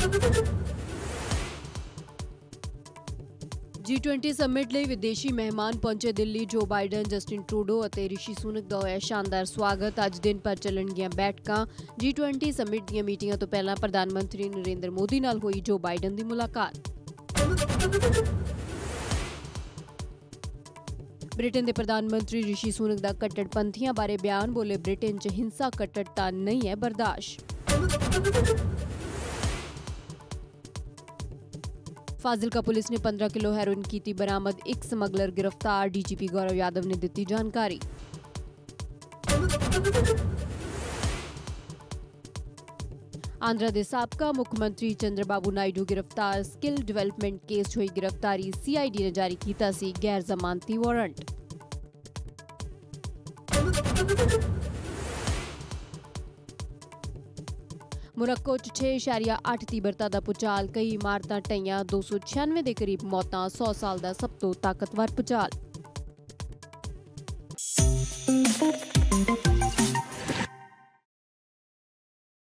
G20 summit ਲਈ ਵਿਦੇਸ਼ੀ ਮਹਿਮਾਨ ਪਹੁੰਚੇ ਦਿੱਲੀ। ਜੋ ਬਾਈਡਨ, ਜਸਟਿਨ ਟਰੂਡੋ ਅਤੇ ਰਿਸ਼ੀ ਸੁਨਕ ਦਾ ਹੋਇਆ ਸ਼ਾਨਦਾਰ ਸਵਾਗਤ। ਅੱਜ ਦਿਨ ਭਰ ਚੱਲਣਗੀਆਂ ਬੈਠਕਾਂ। G20 ਸਮਿਟ ਦੀਆਂ ਮੀਟਿੰਗਾਂ ਤੋਂ ਪਹਿਲਾਂ ਪ੍ਰਧਾਨ ਮੰਤਰੀ ਨਰਿੰਦਰ ਮੋਦੀ ਨਾਲ ਹੋਈ ਜੋ ਬਾਈਡਨ ਦੀ ਮੁਲਾਕਾਤ। ब्रिटेन के प्रधानमंत्री ऋषि सुनक का कट्टरपंथियों बारे बयान। बोले, ब्रिटेन च हिंसा कट्टरता नहीं है बर्दाश्त। फाजिलका पुलिस ने 15 किलो हैरोइन की बरामद। एक स्मगलर गिरफ्तार। DGP गौरव यादव ने दी जानकारी। आंध्रा के साबका मुख्यमंत्री चंद्रबाबू नायडू गिरफ्तार। स्किल डिवेलपमेंट केस हुई गिरफ्तारी। CID ने जारी किया सी गैर जमानती वारंट। मोरक्को 6.8 तीव्रता का भूचाल। कई इमारतां ढईयां। 296 के करीब मौतां। 100 साल का सब तो ताकतवर भूचाल।